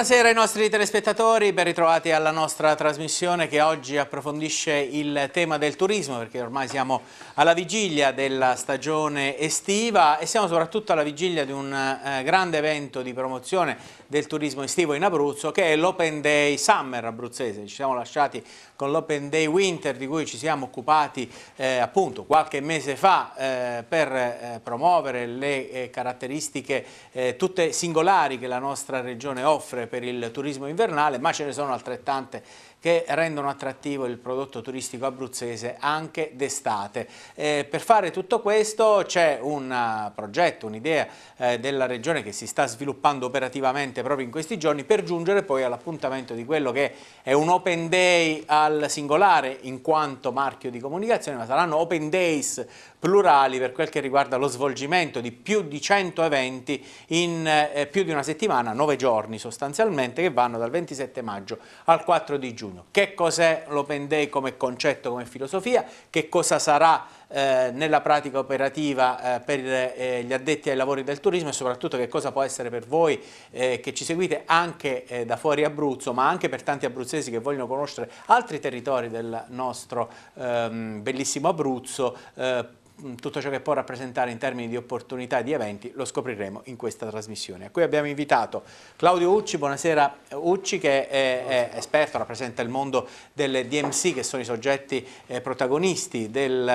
Buonasera ai nostri telespettatori, ben ritrovati alla nostra trasmissione che oggi approfondisce il tema del turismo, perché ormai siamo alla vigilia della stagione estiva e siamo soprattutto alla vigilia di un grande evento di promozione del turismo estivo in Abruzzo, che è l'Open Day Summer abruzzese. Ci siamo lasciati con l'Open Day Winter, di cui ci siamo occupati appunto qualche mese fa per promuovere le caratteristiche tutte singolari che la nostra regione offre per il turismo invernale, ma ce ne sono altrettante che rendono attrattivo il prodotto turistico abruzzese anche d'estate. Per fare tutto questo c'è un progetto, un'idea della regione che si sta sviluppando operativamente proprio in questi giorni per giungere poi all'appuntamento di quello che è un Open Day al singolare in quanto marchio di comunicazione, ma saranno Open Days plurali per quel che riguarda lo svolgimento di più di 100 eventi in più di una settimana, 9 giorni sostanzialmente, che vanno dal 27 maggio al 4 di giugno. Che cos'è l'Open Day come concetto, come filosofia? Che cosa sarà nella pratica operativa per gli addetti ai lavori del turismo e soprattutto che cosa può essere per voi che ci seguite anche da fuori Abruzzo, ma anche per tanti abruzzesi che vogliono conoscere altri territori del nostro bellissimo Abruzzo. Tutto ciò che può rappresentare in termini di opportunità di eventi lo scopriremo in questa trasmissione. A cui abbiamo invitato Claudio Ucci. Buonasera Ucci, che è esperto, rappresenta il mondo delle DMC, che sono i soggetti protagonisti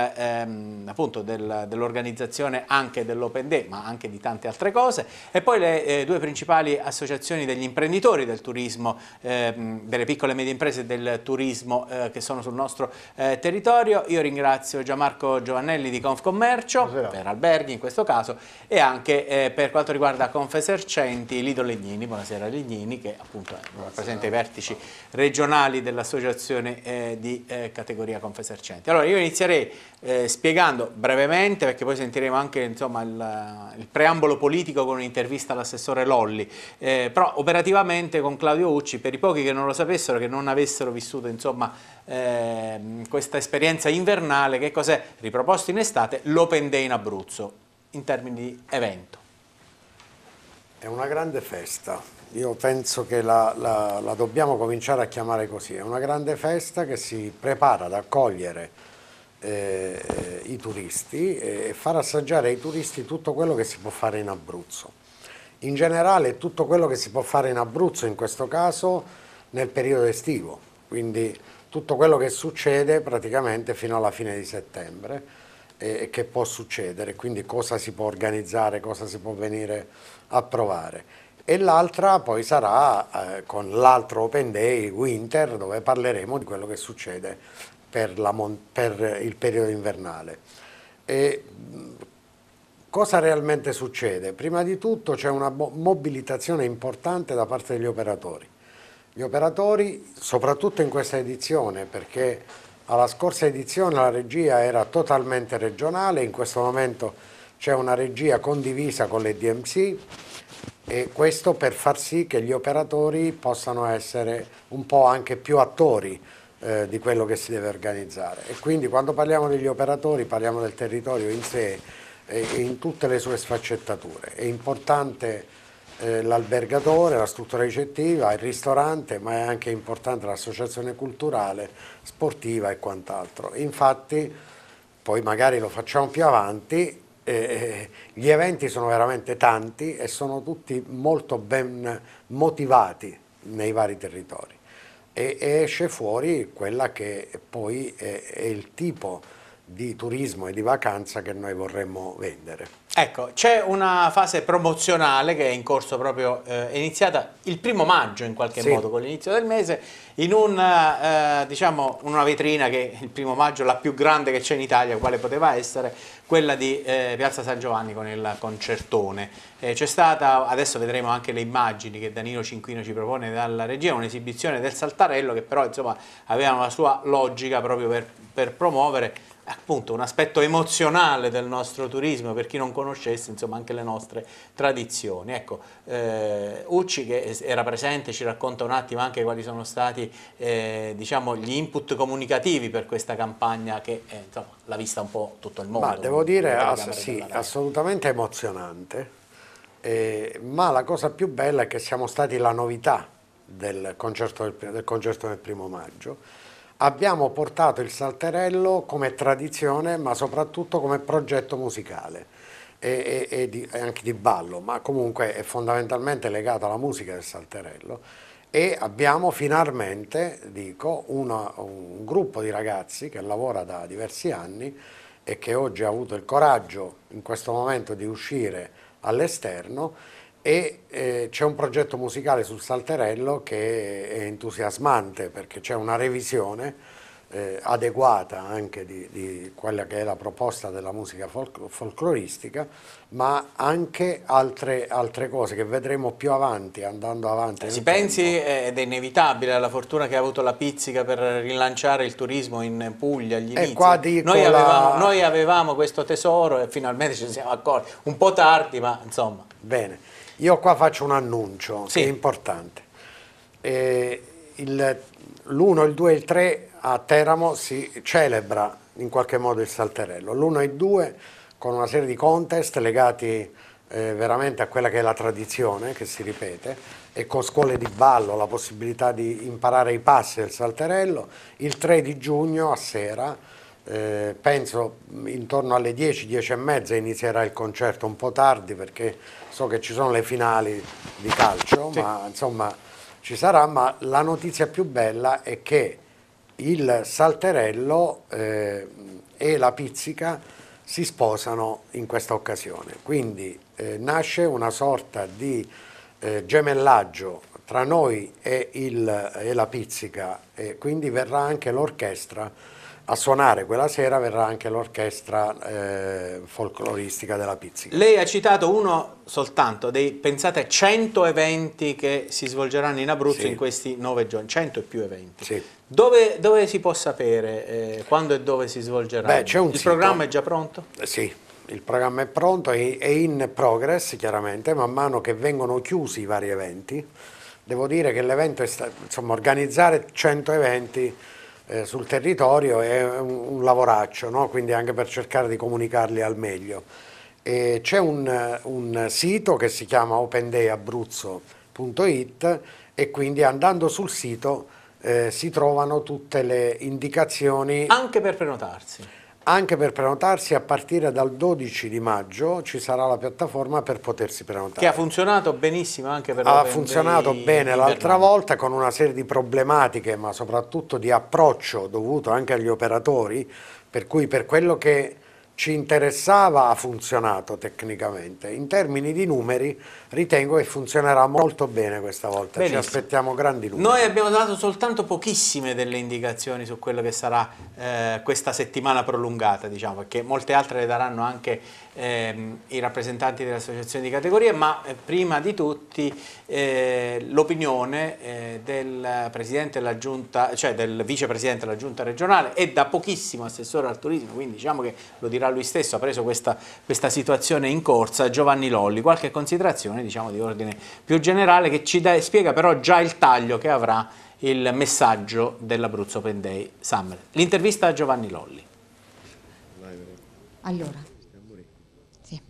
dell'organizzazione anche dell'Open Day, ma anche di tante altre cose, e poi le due principali associazioni degli imprenditori del turismo, delle piccole e medie imprese del turismo che sono sul nostro territorio. Io ringrazio Gianmarco Giovannelli di Confcommercio, per alberghi in questo caso, e anche per quanto riguarda Confesercenti, Lido Legnini. Buonasera Legnini, che appunto rappresenta i vertici regionali dell'associazione di categoria Confesercenti. Allora io inizierei spiegando brevemente, perché poi sentiremo anche insomma, il preambolo politico con un'intervista all'assessore Lolli, però operativamente con Claudio Ucci, per i pochi che non lo sapessero, che non avessero vissuto insomma questa esperienza invernale, che cos'è riproposto in estate l'Open Day in Abruzzo in termini di evento? È una grande festa, io penso che la dobbiamo cominciare a chiamare così, è una grande festa che si prepara ad accogliere i turisti e far assaggiare ai turisti tutto quello che si può fare in Abruzzo. In generale tutto quello che si può fare in Abruzzo, in questo caso nel periodo estivo, quindi tutto quello che succede praticamente fino alla fine di settembre e che può succedere, quindi cosa si può organizzare, cosa si può venire a provare. E l'altra poi sarà con l'altro Open Day Winter, dove parleremo di quello che succede per il periodo invernale. Cosa realmente succede? Prima di tutto c'è una mobilitazione importante da parte degli operatori. Gli operatori, soprattutto in questa edizione, perché alla scorsa edizione la regia era totalmente regionale, in questo momento c'è una regia condivisa con le DMC, e questo per far sì che gli operatori possano essere un po' anche più attori di quello che si deve organizzare. E quindi quando parliamo degli operatori parliamo del territorio in sé e in tutte le sue sfaccettature. È importante l'albergatore, la struttura ricettiva, il ristorante, ma è anche importante l'associazione culturale, sportiva e quant'altro. Infatti, poi magari lo facciamo più avanti, gli eventi sono veramente tanti e sono tutti molto ben motivati nei vari territori e esce fuori quella che poi è il tipo di turismo e di vacanza che noi vorremmo vendere. Ecco, c'è una fase promozionale che è in corso proprio, è iniziata il 1° maggio in qualche modo, con l'inizio del mese, in diciamo, una vetrina che il 1° maggio, la più grande che c'è in Italia, quale poteva essere, quella di Piazza San Giovanni con il concertone. C'è stata, adesso vedremo anche le immagini che Danilo Cinquino ci propone dalla regia, un'esibizione del Saltarello che però insomma aveva una sua logica proprio per promuovere appunto un aspetto emozionale del nostro turismo, per chi non conoscesse insomma anche le nostre tradizioni. Ecco, Ucci, che era presente, ci racconta un attimo anche quali sono stati diciamo gli input comunicativi per questa campagna che insomma l'ha vista un po' tutto il mondo. Ma devo dire sì, assolutamente emozionante, ma la cosa più bella è che siamo stati la novità del concerto del 1° maggio, abbiamo portato il salterello come tradizione, ma soprattutto come progetto musicale e anche di ballo, ma comunque è fondamentalmente legato alla musica del salterello. E abbiamo finalmente, dico, un gruppo di ragazzi che lavora da diversi anni e che oggi ha avuto il coraggio in questo momento di uscire all'esterno, e c'è un progetto musicale sul salterello che è entusiasmante, perché c'è una revisione adeguata anche di quella che è la proposta della musica folcloristica, ma anche altre cose che vedremo più avanti, andando avanti. Si pensi, ed è inevitabile, alla fortuna che ha avuto la Pizzica per rilanciare il turismo in Puglia agli inizi. Qua dico noi avevamo questo tesoro e finalmente ci siamo accorti, un po' tardi, ma insomma. Bene, io qua faccio un annuncio, sì, che è importante. L'1, il 2 e il 3 a Teramo si celebra in qualche modo il salterello. L'1 e il 2 con una serie di contest legati veramente a quella che è la tradizione che si ripete, e con scuole di ballo, la possibilità di imparare i passi del salterello. Il 3 di giugno a sera, penso intorno alle 10, 10 e mezza, inizierà il concerto, un po' tardi perché so che ci sono le finali di calcio, sì, ma insomma ci sarà. Ma la notizia più bella è che il salterello e la Pizzica si sposano in questa occasione, quindi nasce una sorta di gemellaggio tra noi e la Pizzica, e quindi verrà anche l'orchestra a suonare quella sera, verrà anche l'orchestra folcloristica della Pizzica. Lei ha citato uno soltanto dei, pensate, 100 eventi che si svolgeranno in Abruzzo, sì, in questi 9 giorni, 100 e più eventi. Sì. Dove si può sapere quando e dove si svolgeranno? Beh, c'è un sito. Programma è già pronto? Sì, il programma è pronto, è in progress chiaramente, man mano che vengono chiusi i vari eventi. Devo dire che l'evento è insomma, organizzare 100 eventi sul territorio è un lavoraccio, no? Quindi anche per cercare di comunicarli al meglio. C'è un sito che si chiama opendayabruzzo.it, e quindi andando sul sito si trovano tutte le indicazioni. Anche per prenotarsi? Anche per prenotarsi. A partire dal 12 di maggio ci sarà la piattaforma per potersi prenotare. Che ha funzionato benissimo anche per Ha funzionato bene l'altra volta, con una serie di problematiche, ma soprattutto di approccio dovuto anche agli operatori, per cui per quello che ci interessava ha funzionato tecnicamente. In termini di numeri ritengo che funzionerà molto bene questa volta. Benissimo. Ci aspettiamo grandi numeri. Noi abbiamo dato soltanto pochissime delle indicazioni su quello che sarà questa settimana prolungata, diciamo, perché molte altre le daranno anche i rappresentanti delle associazioni di categoria, ma prima di tutti l'opinione del presidente della giunta, cioè del vicepresidente della giunta regionale e da pochissimo assessore al turismo, quindi diciamo che lo dirà lui stesso, ha preso questa situazione in corsa, Giovanni Lolli. Qualche considerazione, diciamo, di ordine più generale che ci spiega però già il taglio che avrà il messaggio dell'Abruzzo Open Day Summer. L'intervista a Giovanni Lolli. Allora, sì.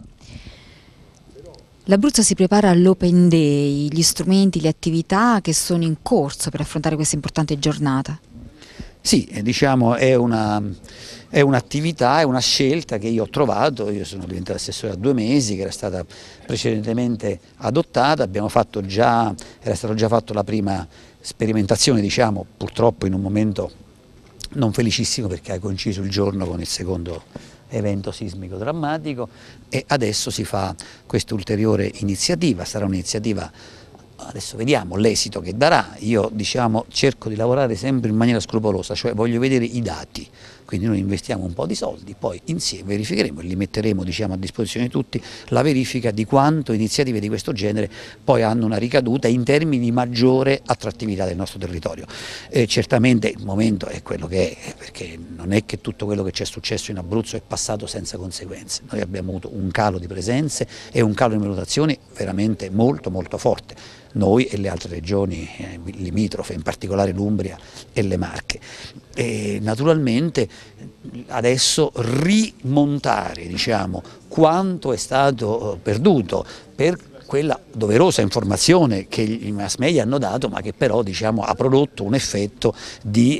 L'Abruzzo si prepara all'Open Day, gli strumenti, le attività che sono in corso per affrontare questa importante giornata. Sì, diciamo è un'attività, è una scelta che io ho trovato. Io sono diventato assessore a 2 mesi, che era stata precedentemente adottata, era stata già fatta la prima sperimentazione, diciamo, purtroppo in un momento non felicissimo perché ha coinciso il giorno con il secondo evento sismico drammatico, e adesso si fa questa ulteriore iniziativa. Sarà un'iniziativa, adesso vediamo l'esito che darà. Io, diciamo, cerco di lavorare sempre in maniera scrupolosa, cioè voglio vedere i dati, quindi noi investiamo un po' di soldi, poi insieme verificheremo e li metteremo, diciamo, a disposizione di tutti, la verifica di quanto iniziative di questo genere poi hanno una ricaduta in termini di maggiore attrattività del nostro territorio. Certamente il momento è quello che è, perché non è che tutto quello che c'è successo in Abruzzo è passato senza conseguenze. Noi abbiamo avuto un calo di presenze e un calo di prenotazioni veramente molto molto forte, noi e le altre regioni limitrofe, in particolare l'Umbria e le Marche. E naturalmente adesso rimontare, diciamo, quanto è stato perduto per quella doverosa informazione che i mass media hanno dato, ma che però diciamo, ha prodotto un effetto di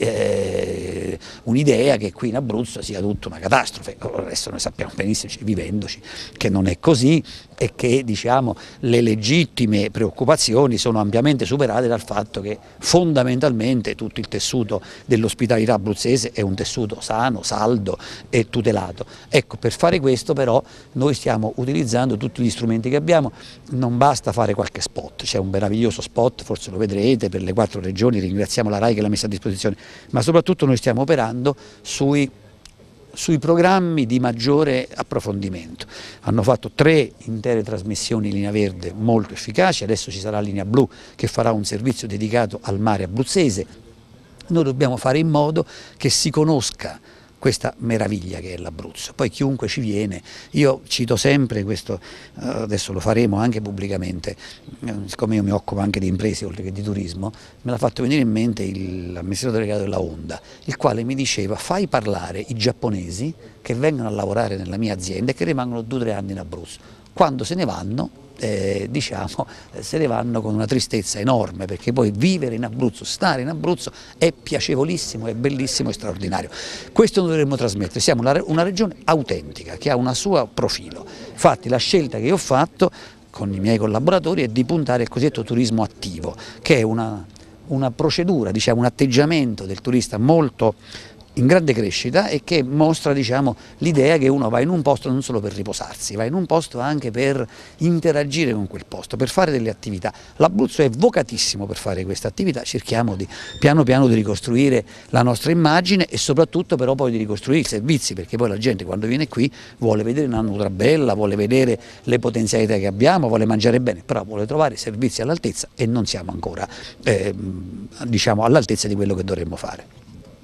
un'idea che qui in Abruzzo sia tutta una catastrofe. Adesso noi sappiamo benissimo, vivendoci, che non è così e che diciamo, le legittime preoccupazioni sono ampiamente superate dal fatto che fondamentalmente tutto il tessuto dell'ospitalità abruzzese è un tessuto sano, saldo e tutelato. Ecco, per fare questo però noi stiamo utilizzando tutti gli strumenti che abbiamo, non basta fare qualche spot, c'è un meraviglioso spot, forse lo vedrete, per le 4 regioni, ringraziamo la RAI che l'ha messa a disposizione, ma soprattutto noi stiamo operando sui programmi di maggiore approfondimento. Hanno fatto 3 intere trasmissioni in linea verde molto efficaci, adesso ci sarà linea blu che farà un servizio dedicato al mare abruzzese. Noi dobbiamo fare in modo che si conosca questa meraviglia che è l'Abruzzo. Poi chiunque ci viene, io cito sempre questo, adesso lo faremo anche pubblicamente, siccome io mi occupo anche di imprese oltre che di turismo, me l'ha fatto venire in mente l'amministratore delegato della Honda, il quale mi diceva: fai parlare i giapponesi che vengono a lavorare nella mia azienda e che rimangono 2 o 3 anni in Abruzzo, quando se ne vanno diciamo, se ne vanno con una tristezza enorme, perché poi vivere in Abruzzo, stare in Abruzzo è piacevolissimo, è bellissimo e straordinario. Questo noi dovremmo trasmettere, siamo una regione autentica che ha un suo profilo. Infatti la scelta che io ho fatto con i miei collaboratori è di puntare al cosiddetto turismo attivo, che è una procedura, diciamo, un atteggiamento del turista molto in grande crescita e che mostra diciamo, l'idea che uno va in un posto non solo per riposarsi, va in un posto anche per interagire con quel posto, per fare delle attività. L'Abruzzo è vocatissimo per fare queste attività, cerchiamo di piano piano di ricostruire la nostra immagine e soprattutto però poi di ricostruire i servizi, perché poi la gente quando viene qui vuole vedere una natura bella, vuole vedere le potenzialità che abbiamo, vuole mangiare bene, però vuole trovare servizi all'altezza e non siamo ancora diciamo, all'altezza di quello che dovremmo fare.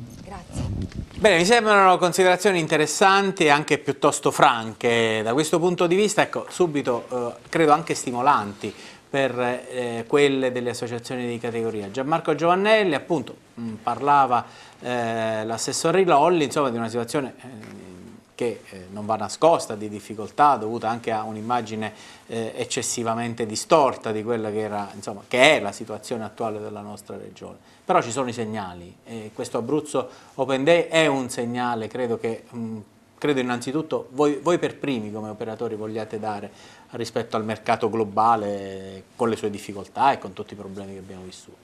Bene, mi sembrano considerazioni interessanti e anche piuttosto franche da questo punto di vista, ecco, subito credo anche stimolanti per quelle delle associazioni di categoria. Gianmarco Giovannelli, appunto, parlava l'assessore Lolli, insomma, di una situazione che non va nascosta, di difficoltà dovuta anche a un'immagine eccessivamente distorta di quella che era, insomma, che è la situazione attuale della nostra regione. Però ci sono i segnali e questo Abruzzo Open Day è un segnale, credo innanzitutto voi per primi come operatori vogliate dare rispetto al mercato globale con le sue difficoltà e con tutti i problemi che abbiamo vissuto.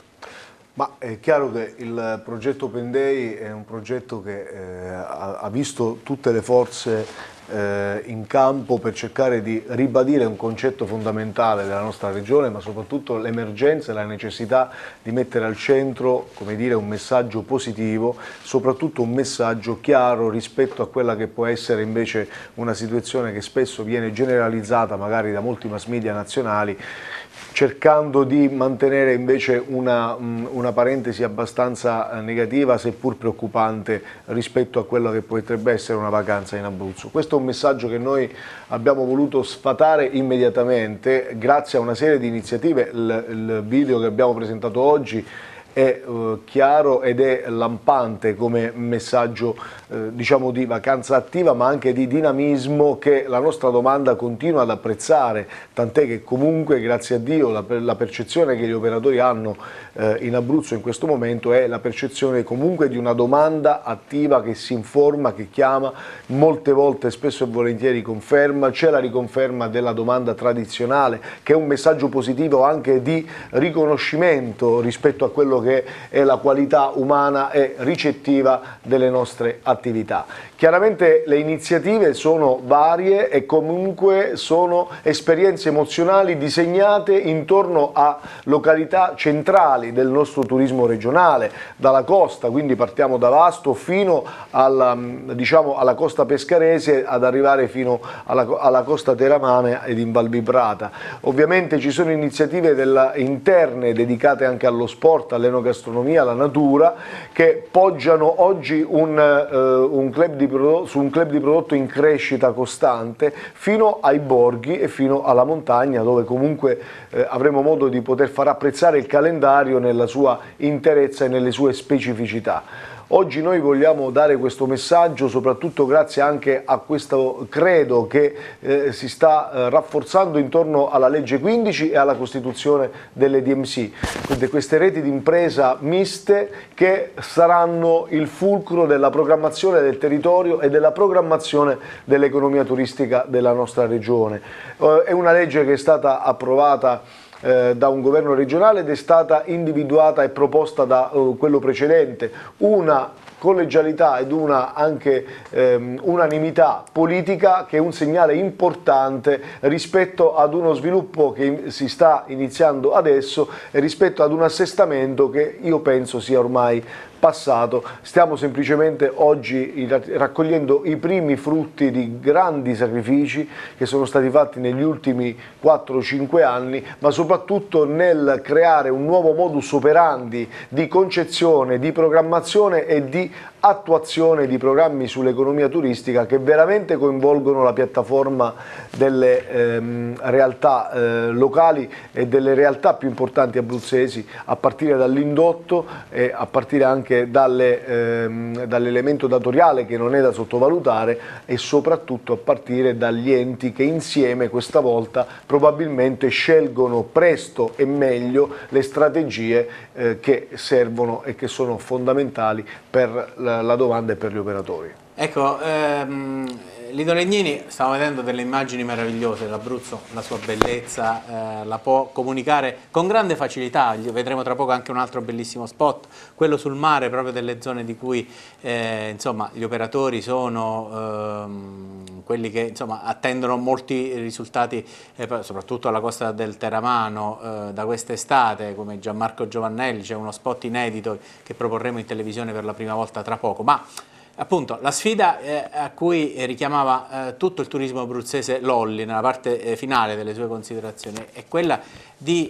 Ma è chiaro che il progetto Open Day è un progetto che ha visto tutte le forze in campo per cercare di ribadire un concetto fondamentale della nostra regione, ma soprattutto l'emergenza e la necessità di mettere al centro, come dire, un messaggio positivo, soprattutto un messaggio chiaro rispetto a quella che può essere invece una situazione che spesso viene generalizzata magari da molti mass media nazionali, cercando di mantenere invece una parentesi abbastanza negativa, seppur preoccupante, rispetto a quello che potrebbe essere una vacanza in Abruzzo. Questo è un messaggio che noi abbiamo voluto sfatare immediatamente, grazie a una serie di iniziative. Il video che abbiamo presentato oggi è chiaro ed è lampante come messaggio diciamo di vacanza attiva, ma anche di dinamismo che la nostra domanda continua ad apprezzare, tant'è che comunque grazie a Dio la percezione che gli operatori hanno in Abruzzo in questo momento è la percezione comunque di una domanda attiva che si informa, che chiama, molte volte spesso e volentieri conferma, c'è la riconferma della domanda tradizionale che è un messaggio positivo anche di riconoscimento rispetto a quello che è la qualità umana e ricettiva delle nostre attività. Chiaramente le iniziative sono varie e comunque sono esperienze emozionali disegnate intorno a località centrali del nostro turismo regionale, dalla costa, quindi partiamo da Vasto fino diciamo, alla costa pescarese ad arrivare fino alla costa teramana ed in Val Vibrata. Ovviamente ci sono iniziative interne dedicate anche allo sport, all'enogastronomia, alla natura, che poggiano oggi su un club di prodotto in crescita costante fino ai borghi e fino alla montagna, dove comunque avremo modo di poter far apprezzare il calendario nella sua interezza e nelle sue specificità. Oggi noi vogliamo dare questo messaggio soprattutto grazie anche a questo credo che si sta rafforzando intorno alla legge 15 e alla costituzione delle DMC, queste reti di impresa miste che saranno il fulcro della programmazione del territorio e della programmazione dell'economia turistica della nostra regione. È una legge che è stata approvata da un governo regionale ed è stata individuata e proposta da quello precedente, una collegialità ed una anche unanimità politica che è un segnale importante rispetto ad uno sviluppo che si sta iniziando adesso e rispetto ad un assestamento che io penso sia ormai passato. Stiamo semplicemente oggi raccogliendo i primi frutti di grandi sacrifici che sono stati fatti negli ultimi 4-5 anni, ma soprattutto nel creare un nuovo modus operandi di concezione, di programmazione e di attuazione di programmi sull'economia turistica che veramente coinvolgono la piattaforma delle realtà locali e delle realtà più importanti abruzzesi, a partire dall'indotto e a partire anche dall'elemento datoriale che non è da sottovalutare e soprattutto a partire dagli enti che insieme questa volta probabilmente scelgono presto e meglio le strategie che servono e che sono fondamentali per la domanda e per gli operatori. Ecco, Lido Legnini, stiamo vedendo delle immagini meravigliose dell'Abruzzo, la sua bellezza, la può comunicare con grande facilità, vedremo tra poco anche un altro bellissimo spot, quello sul mare, proprio delle zone di cui insomma, gli operatori sono quelli che insomma, attendono molti risultati, soprattutto alla costa del Teramano, da quest'estate, come Gianmarco Giovannelli, c'è uno spot inedito che proporremo in televisione per la prima volta tra poco, ma appunto la sfida a cui richiamava tutto il turismo abruzzese Lolli nella parte finale delle sue considerazioni è quella di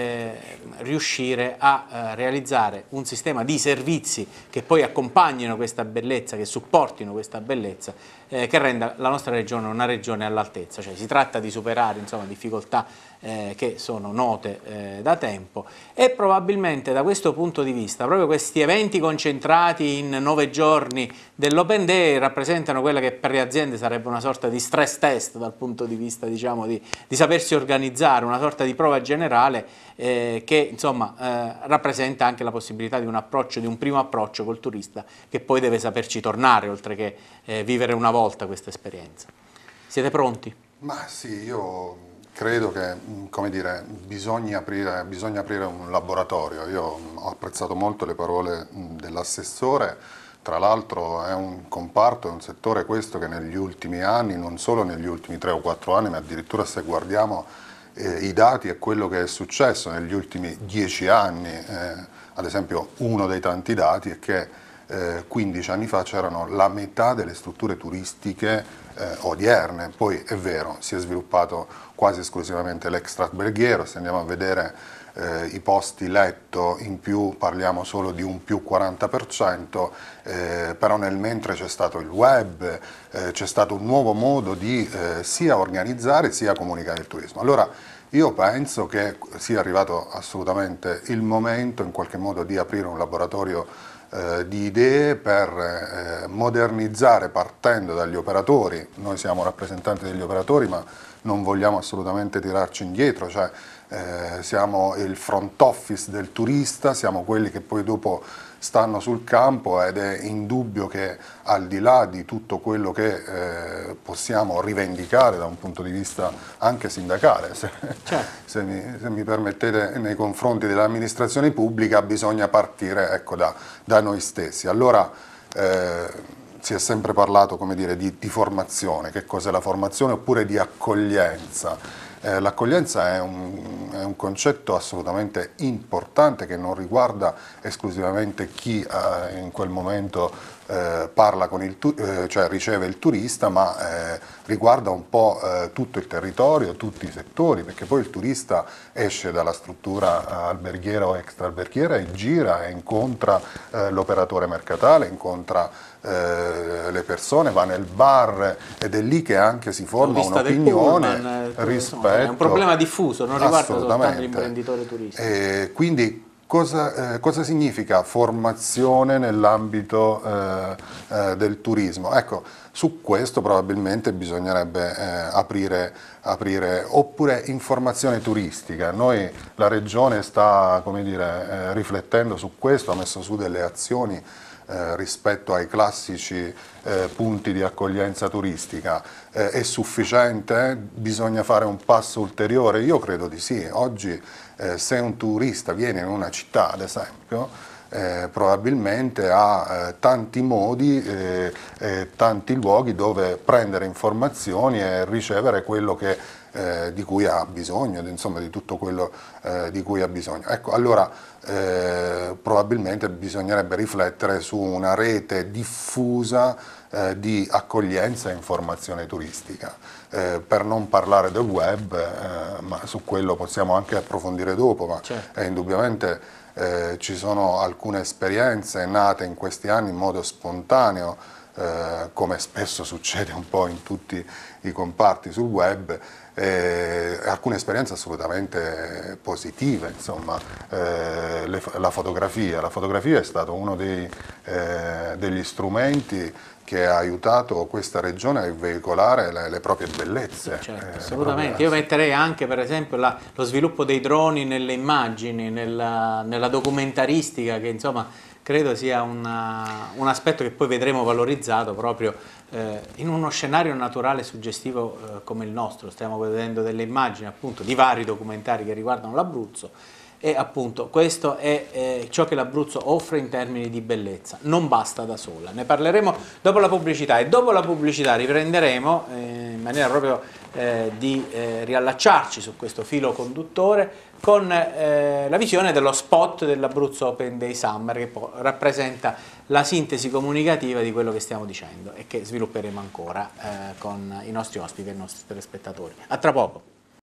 riuscire a realizzare un sistema di servizi che poi accompagnino questa bellezza, che supportino questa bellezza, che renda la nostra regione una regione all'altezza. Cioè, si tratta di superare insomma, difficoltà che sono note da tempo e probabilmente da questo punto di vista proprio questi eventi concentrati in 9 giorni dell'Open Day rappresentano quella che per le aziende sarebbe una sorta di stress test dal punto di vista diciamo, di sapersi organizzare, una sorta di prova generale che insomma rappresenta anche la possibilità di un approccio, di un primo approccio col turista che poi deve saperci tornare oltre che vivere una volta questa esperienza. Siete pronti? Ma sì, io credo che, come dire, bisogna aprire un laboratorio. Io ho apprezzato molto le parole dell'assessore, tra l'altro è un comparto, è un settore questo che negli ultimi anni, non solo negli ultimi 3 o 4 anni, ma addirittura se guardiamo i dati è quello che è successo negli ultimi 10 anni. Ad esempio uno dei tanti dati è che 15 anni fa c'erano la metà delle strutture turistiche odierne, poi è vero, si è sviluppato quasi esclusivamente l'extra-alberghiero, se andiamo a vedere i posti letto in più parliamo solo di un più 40%, però nel mentre c'è stato il web, c'è stato un nuovo modo di sia organizzare sia comunicare il turismo. Allora io penso che sia arrivato assolutamente il momento in qualche modo di aprire un laboratorio di idee per modernizzare partendo dagli operatori. Noi siamo rappresentanti degli operatori ma non vogliamo assolutamente tirarci indietro, cioè siamo il front office del turista, siamo quelli che poi dopo stanno sul campo ed è indubbio che al di là di tutto quello che possiamo rivendicare da un punto di vista anche sindacale, se mi permettete, nei confronti dell'amministrazione pubblica bisogna partire ecco, da noi stessi. Allora si è sempre parlato come dire, di formazione, che cos'è la formazione, oppure di accoglienza. L'accoglienza è un concetto assolutamente importante che non riguarda esclusivamente chi in quel momento parla con cioè riceve il turista, ma riguarda un po' tutto il territorio, tutti i settori, perché poi il turista esce dalla struttura alberghiera o extra-alberghiera e gira e incontra l'operatore mercatale, incontra le persone, va nel bar ed è lì che anche si forma un'opinione rispetto... È un problema diffuso, non riguarda soltanto l'imprenditore turistico. Quindi cosa significa formazione nell'ambito del turismo? Ecco, su questo probabilmente bisognerebbe aprire, oppure informazione turistica. La Regione sta, come dire, riflettendo su questo, ha messo su delle azioni rispetto ai classici punti di accoglienza turistica. È sufficiente? Bisogna fare un passo ulteriore? Io credo di sì. Oggi se un turista viene in una città, ad esempio, probabilmente ha tanti modi, tanti luoghi dove prendere informazioni e ricevere quello di cui ha bisogno, insomma di tutto quello di cui ha bisogno. Ecco, allora probabilmente bisognerebbe riflettere su una rete diffusa di accoglienza e informazione turistica, per non parlare del web, ma su quello possiamo anche approfondire dopo, ma certo. Indubbiamente ci sono alcune esperienze nate in questi anni in modo spontaneo, come spesso succede un po' in tutti i comparti sul web, alcune esperienze assolutamente positive, insomma. La fotografia è stato uno degli strumenti che ha aiutato questa regione a veicolare le proprie bellezze. Certo, assolutamente. Io metterei anche per esempio lo sviluppo dei droni nelle immagini, nella documentaristica, che insomma credo sia un aspetto che poi vedremo valorizzato proprio in uno scenario naturale e suggestivo come il nostro. Stiamo vedendo delle immagini appunto di vari documentari che riguardano l'Abruzzo, e appunto questo è ciò che l'Abruzzo offre in termini di bellezza. Non basta da sola. Ne parleremo dopo la pubblicità, e dopo la pubblicità riprenderemo in maniera proprio di riallacciarci su questo filo conduttore con la visione dello spot dell'Abruzzo Open Day Summer, che rappresenta la sintesi comunicativa di quello che stiamo dicendo e che svilupperemo ancora con i nostri ospiti e i nostri telespettatori. A tra poco.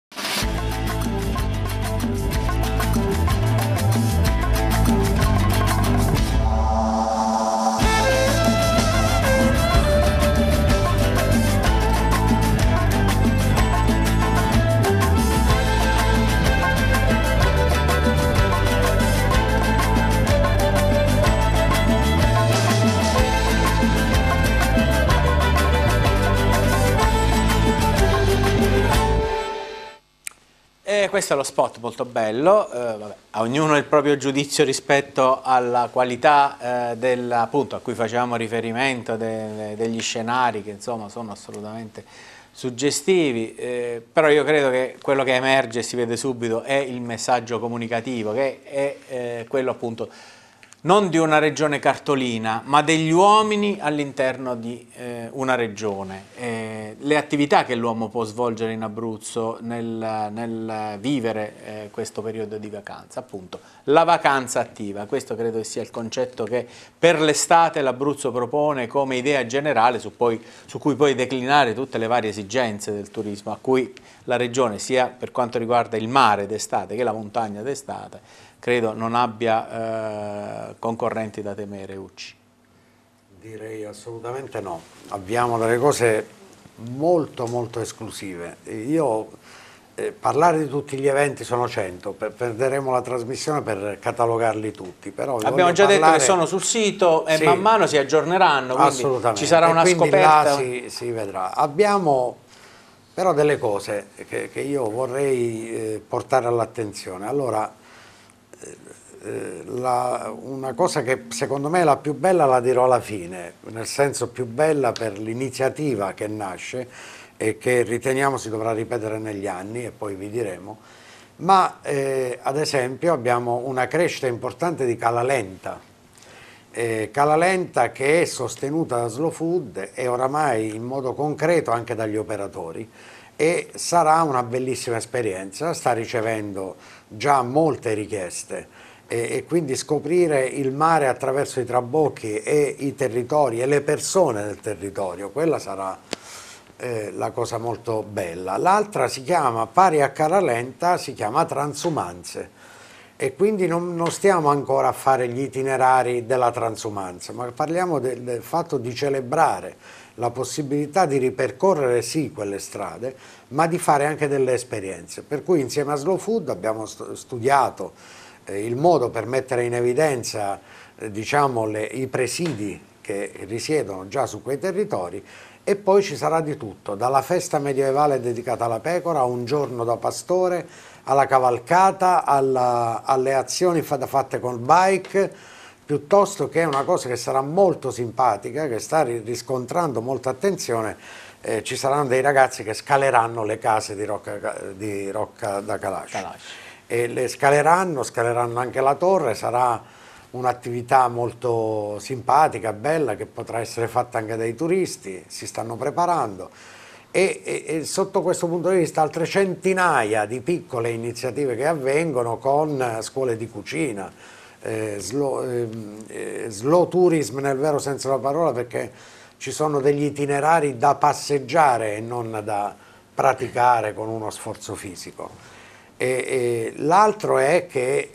Questo è lo spot molto bello, vabbè, a ognuno il proprio giudizio rispetto alla qualità appunto, a cui facevamo riferimento degli scenari, che insomma sono assolutamente suggestivi, però io credo che quello che emerge e si vede subito è il messaggio comunicativo, che è quello appunto non di una regione cartolina, ma degli uomini all'interno di una regione. Le attività che l'uomo può svolgere in Abruzzo nel vivere questo periodo di vacanza, appunto la vacanza attiva. Questo credo sia il concetto che per l'estate l'Abruzzo propone come idea generale, su cui poi declinare tutte le varie esigenze del turismo, a cui la regione, sia per quanto riguarda il mare d'estate che la montagna d'estate, credo non abbia concorrenti da temere. Ucci. Direi assolutamente no. Abbiamo delle cose molto molto esclusive. Io parlare di tutti gli eventi sono 100, perderemo la trasmissione per catalogarli tutti. Però abbiamo già detto che sono sul sito e sì, man mano si aggiorneranno, quindi ci sarà una scoperta. Là si vedrà. Abbiamo però delle cose che io vorrei portare all'attenzione. Allora, una cosa che secondo me è la più bella la dirò alla fine, nel senso più bella per l'iniziativa che nasce e che riteniamo si dovrà ripetere negli anni, e poi vi diremo, ma ad esempio abbiamo una crescita importante di Cala Lenta, che è sostenuta da Slow Food e oramai in modo concreto anche dagli operatori, e sarà una bellissima esperienza. Sta ricevendo già molte richieste e quindi scoprire il mare attraverso i trabocchi e i territori e le persone del territorio, quella sarà la cosa molto bella. L'altra si chiama, pari a Cala Lenta, si chiama Transumanze, e quindi non stiamo ancora a fare gli itinerari della transumanza, ma parliamo del fatto di celebrare la possibilità di ripercorrere sì quelle strade, ma di fare anche delle esperienze. Per cui insieme a Slow Food abbiamo studiato il modo per mettere in evidenza diciamo, i presidi che risiedono già su quei territori, e poi ci sarà di tutto, dalla festa medievale dedicata alla pecora, a un giorno da pastore, alla cavalcata, alle azioni fatte col bike, piuttosto che una cosa che sarà molto simpatica, che sta riscontrando molta attenzione. Ci saranno dei ragazzi che scaleranno le case di Rocca da Calaci. E le scaleranno anche la torre, sarà un'attività molto simpatica, bella, che potrà essere fatta anche dai turisti, si stanno preparando. E sotto questo punto di vista altre centinaia di piccole iniziative che avvengono con scuole di cucina, slow tourism nel vero senso della parola, perché ci sono degli itinerari da passeggiare e non da praticare con uno sforzo fisico. L'altro è che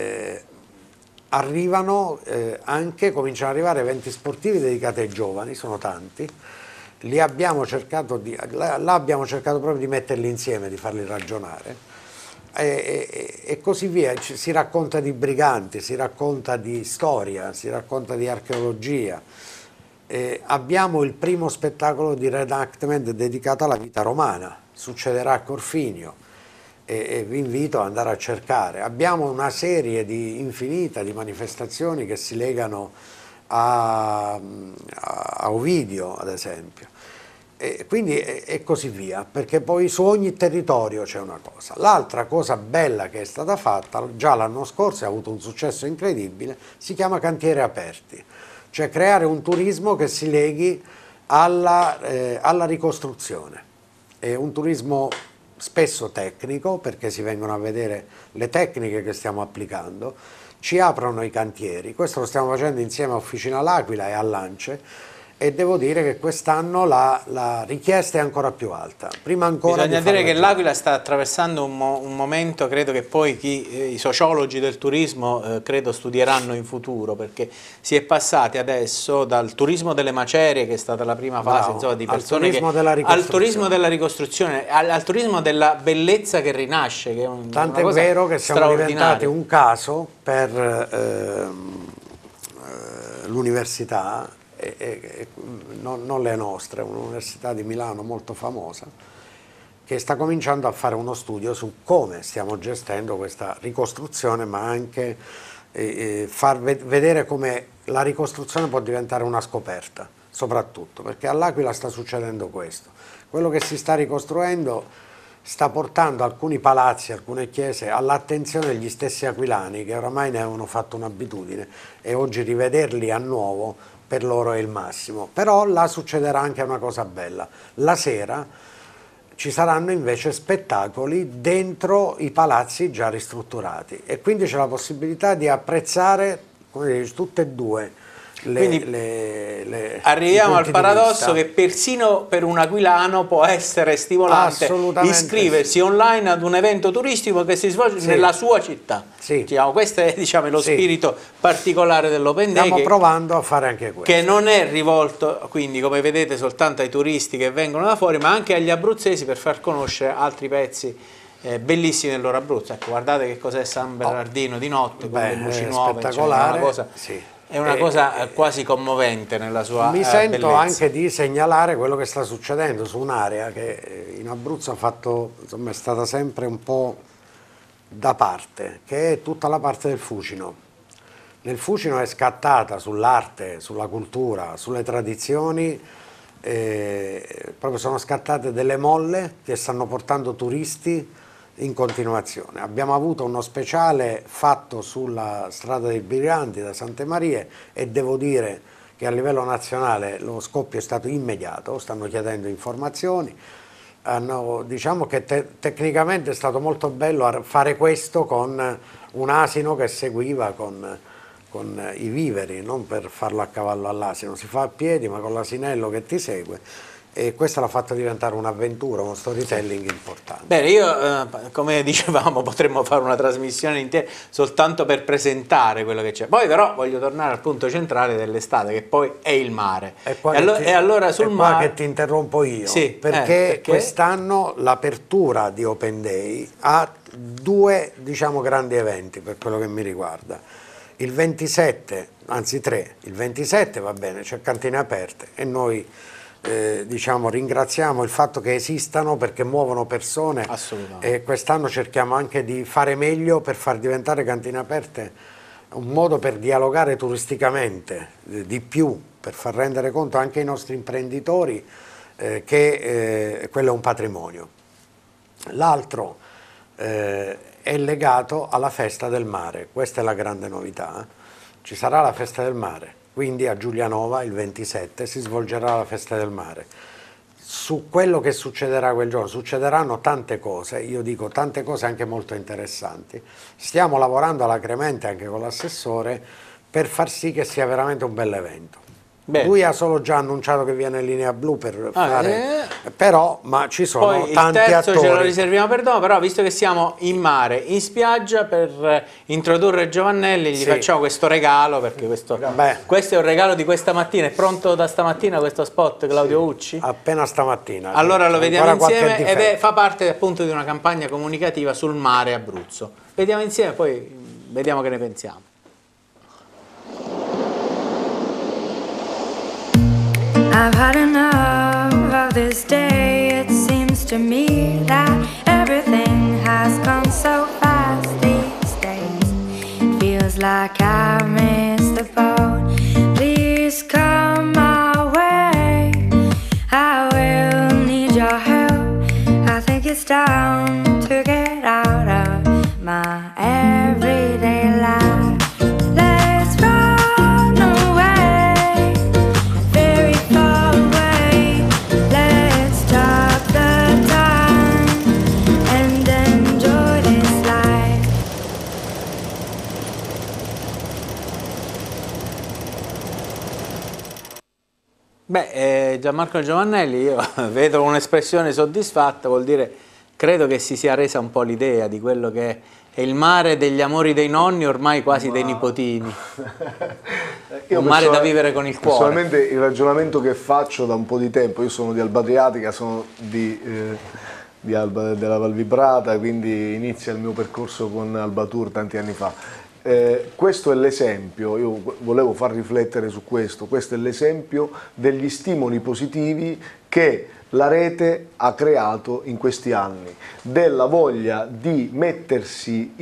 cominciano ad arrivare eventi sportivi dedicati ai giovani, sono tanti. L'abbiamo cercato proprio di metterli insieme, di farli ragionare, e così via. Si racconta di briganti, si racconta di storia, si racconta di archeologia. Abbiamo il primo spettacolo di reenactment dedicato alla vita romana, succederà a Corfinio, e vi invito ad andare a cercare. Abbiamo una serie infinita di manifestazioni che si legano a Ovidio, ad esempio, e così via, perché poi su ogni territorio c'è una cosa. L'altra cosa bella che è stata fatta già l'anno scorso e ha avuto un successo incredibile, si chiama Cantieri Aperti, cioè creare un turismo che si leghi alla ricostruzione. È un turismo spesso tecnico, perché si vengono a vedere le tecniche che stiamo applicando, ci aprono i cantieri. Questo lo stiamo facendo insieme a Officina L'Aquila e a Lance, e devo dire che quest'anno la richiesta è ancora più alta. Prima ancora bisogna dire che l'Aquila sta attraversando un momento, credo che poi i sociologi del turismo credo studieranno in futuro, perché si è passati adesso dal turismo delle macerie, che è stata la prima fase, insomma, di persone, al turismo della ricostruzione, al turismo della bellezza che rinasce, che è Tanto è vero che siamo diventati un caso per l'università, non le nostre, un'università di Milano molto famosa, che sta cominciando a fare uno studio su come stiamo gestendo questa ricostruzione, ma anche far vedere come la ricostruzione può diventare una scoperta, soprattutto perché all'Aquila sta succedendo questo. Quello che si sta ricostruendo sta portando alcuni palazzi, alcune chiese all'attenzione degli stessi aquilani, che oramai ne avevano fatto un'abitudine, e oggi rivederli a nuovo per loro è il massimo. Però là succederà anche una cosa bella: la sera ci saranno invece spettacoli dentro i palazzi già ristrutturati, e quindi c'è la possibilità di apprezzare, come dici, tutte e due arriviamo al paradosso che persino per un aquilano può essere stimolante iscriversi online ad un evento turistico che si svolge nella sua città. Questo è, diciamo, lo spirito particolare dell'Open Day. Stiamo provando a fare anche questo. Che non è rivolto, quindi, come vedete, soltanto ai turisti che vengono da fuori, ma anche agli abruzzesi, per far conoscere altri pezzi bellissimi del loro Abruzzo. Ecco, guardate che cos'è San Bernardino di notte, con le luci nuove, spettacolare, è una cosa quasi commovente nella sua Mi sento bellezza. anche di segnalare quello che sta succedendo su un'area che in Abruzzo insomma, è stata sempre un po' da parte, che è tutta la parte del Fucino. Nel Fucino è scattata sull'arte, sulla cultura, sulle tradizioni, proprio sono scattate delle molle che stanno portando turisti in continuazione. Abbiamo avuto uno speciale fatto sulla strada dei Briganti da Sante Marie, e devo dire che a livello nazionale lo scoppio è stato immediato, stanno chiedendo informazioni. Diciamo che tecnicamente è stato molto bello fare questo con un asino che seguiva con i viveri, non per farlo a cavallo all'asino, si fa a piedi ma con l'asinello che ti segue, e questo l'ha fatto diventare un'avventura, uno storytelling importante. Bene, io come dicevamo potremmo fare una trasmissione intera soltanto per presentare quello che c'è, poi però voglio tornare al punto centrale dell'estate, che poi è il mare. E allora sul mare... che ti interrompo io, sì, perché quest'anno l'apertura di Open Day ha due, diciamo, grandi eventi per quello che mi riguarda. Il 27, anzi 3, il 27 va bene, c'è cantine aperte e noi diciamo, ringraziamo il fatto che esistano perché muovono persone. Assolutamente. E quest'anno cerchiamo anche di fare meglio per far diventare cantine aperte un modo per dialogare turisticamente di più, per far rendere conto anche ai nostri imprenditori che quello è un patrimonio. L'altro è legato alla festa del mare, questa è la grande novità. Ci sarà la festa del mare, quindi a Giulianova il 27 si svolgerà la festa del mare. Su quello che succederà quel giorno succederanno tante cose, io dico tante cose anche molto interessanti. Stiamo lavorando alacremente anche con l'assessore per far sì che sia veramente un bel evento. Bene. Lui ha solo già annunciato che viene in linea blu per fare, però ma ci sono poi tanti il terzo attori. Ce lo riserviamo per dopo, però visto che siamo in mare, in spiaggia, per introdurre Giovannelli gli facciamo questo regalo, perché questo è un regalo di questa mattina. È pronto da stamattina questo spot, Claudio Ucci? Appena stamattina. Allora lo vediamo insieme ed fa parte appunto di una campagna comunicativa sul mare Abruzzo. Vediamo insieme e poi vediamo che ne pensiamo. I've had enough of this day. It seems to me that everything has gone so fast these days. It feels like I missed the boat. Please come my way. I will need your help. I think it's time to get out of my everyday life. Let's run away, very far away. Let's stop the time and enjoy this life. Beh, Gianmarco Giovannelli, io vedo un'espressione soddisfatta, vuol dire credo che si sia resa un po' l'idea di quello che è il mare degli amori dei nonni, ormai quasi dei nipotini. Un mare da vivere con il cuore. Personalmente il ragionamento che faccio da un po' di tempo, io sono di Alba Adriatica, sono della Val Vibrata, quindi inizia il mio percorso con Alba Tour tanti anni fa. Questo è l'esempio, io volevo far riflettere su questo è l'esempio degli stimoli positivi che la rete ha creato in questi anni, della voglia di mettersi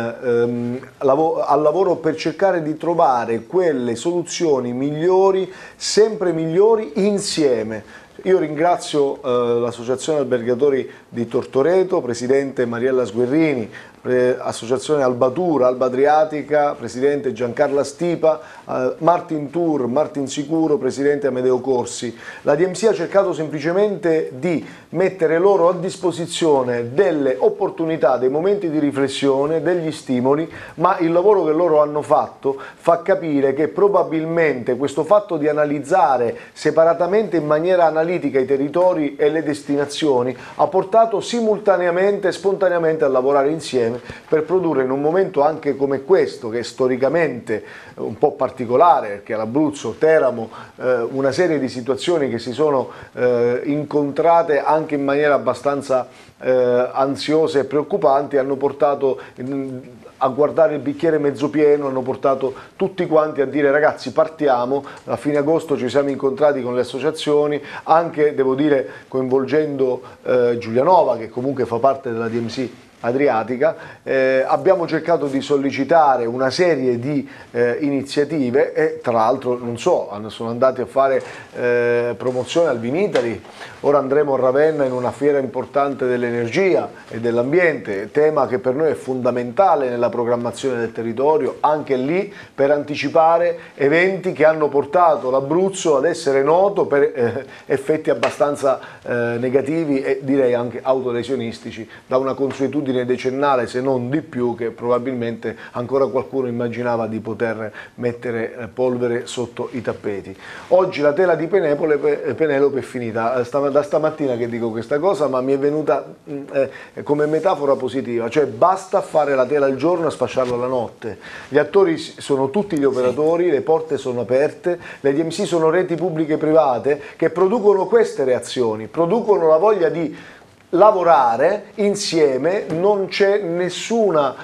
al lavoro per cercare di trovare quelle soluzioni migliori, sempre migliori, insieme. Io ringrazio l'Associazione Albergatori di Tortoreto, presidente Mariella Sguerrini, Associazione Alba Tour, Alba Adriatica, presidente Giancarla Stipa, Martin Tour, Martin Sicuro, presidente Amedeo Corsi. La DMC ha cercato semplicemente di mettere loro a disposizione delle opportunità, dei momenti di riflessione, degli stimoli, ma il lavoro che loro hanno fatto fa capire che probabilmente questo fatto di analizzare separatamente in maniera analitica i territori e le destinazioni ha portato simultaneamente, spontaneamente a lavorare insieme per produrre in un momento anche come questo, che è storicamente un po' particolare, perché all'Abruzzo, Teramo, una serie di situazioni che si sono incontrate anche in maniera abbastanza ansiose e preoccupanti, hanno portato a guardare il bicchiere mezzo pieno, hanno portato tutti quanti a dire ragazzi partiamo. A fine agosto ci siamo incontrati con le associazioni, anche devo dire coinvolgendo Giulianova, che comunque fa parte della DMC Adriatica. Abbiamo cercato di sollecitare una serie di iniziative e tra l'altro non so, sono andati a fare promozione al Vinitari, ora andremo a Ravenna in una fiera importante dell'energia e dell'ambiente, tema che per noi è fondamentale nella programmazione del territorio, anche lì per anticipare eventi che hanno portato l'Abruzzo ad essere noto per effetti abbastanza negativi e direi anche autolesionistici, da una consuetudine un'abitudine decennale, se non di più, che probabilmente ancora qualcuno immaginava di poter mettere polvere sotto i tappeti. Oggi la tela di Penelope è finita, da stamattina che dico questa cosa, ma mi è venuta come metafora positiva, cioè basta fare la tela al giorno e sfasciarla la notte. Gli attori sono tutti gli operatori, le porte sono aperte, le DMC sono reti pubbliche e private che producono queste reazioni, producono la voglia di lavorare insieme. Non c'è nessun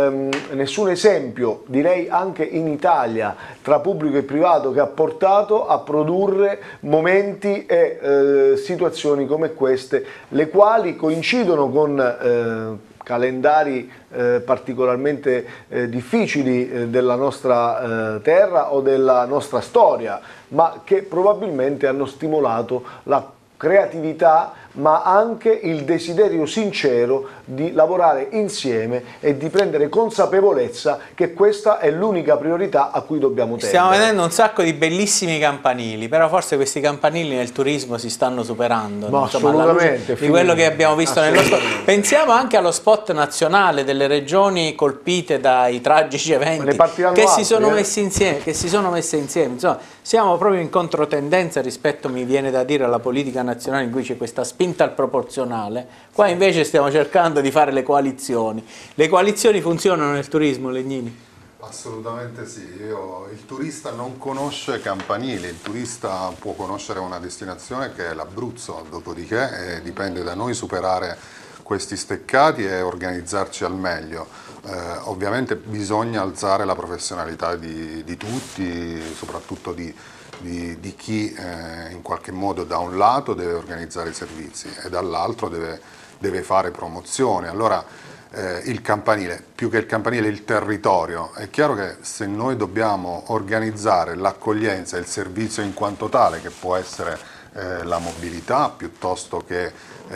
esempio, direi anche in Italia, tra pubblico e privato che ha portato a produrre momenti e situazioni come queste, le quali coincidono con calendari particolarmente difficili della nostra terra o della nostra storia, ma che probabilmente hanno stimolato la creatività, ma anche il desiderio sincero di lavorare insieme e di prendere consapevolezza che questa è l'unica priorità a cui dobbiamo tendere. Stiamo vedendo un sacco di bellissimi campanili, però forse questi campanili nel turismo si stanno superando, no, insomma, alla luce di quello che abbiamo visto nello spot. Pensiamo anche allo spot nazionale delle regioni colpite dai tragici eventi che si sono messi insieme, Insomma, siamo proprio in controtendenza rispetto, mi viene da dire, alla politica nazionale, in cui c'è questa spinta al proporzionale. Qua invece stiamo cercando di fare le coalizioni. Le coalizioni funzionano nel turismo, Legnini? Assolutamente sì. Il turista non conosce campanili, il turista può conoscere una destinazione che è l'Abruzzo, dopodiché dipende da noi superare questi steccati e organizzarci al meglio. Ovviamente bisogna alzare la professionalità di tutti, soprattutto di chi in qualche modo da un lato deve organizzare i servizi e dall'altro deve fare promozione. Allora il campanile, più che il campanile, il territorio. È chiaro che se noi dobbiamo organizzare l'accoglienza e il servizio in quanto tale, che può essere la mobilità piuttosto che,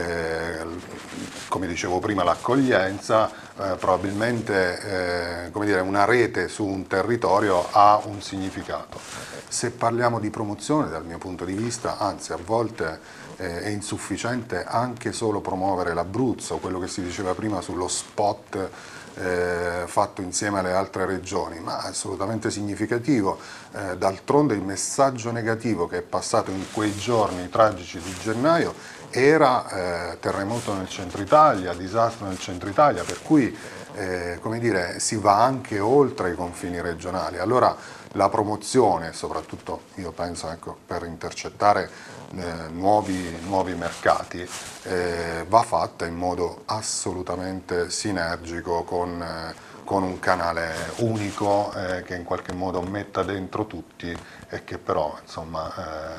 come dicevo prima, l'accoglienza, probabilmente come dire, una rete su un territorio ha un significato. Se parliamo di promozione, dal mio punto di vista, anzi a volte è insufficiente anche solo promuovere l'Abruzzo, quello che si diceva prima sullo spot fatto insieme alle altre regioni, ma è assolutamente significativo. D'altronde il messaggio negativo che è passato in quei giorni tragici di gennaio era terremoto nel centro Italia, disastro nel centro Italia, per cui come dire, si va anche oltre i confini regionali. Allora la promozione, soprattutto io penso, ecco, per intercettare nuovi mercati, va fatta in modo assolutamente sinergico con un canale unico che in qualche modo metta dentro tutti e che però insomma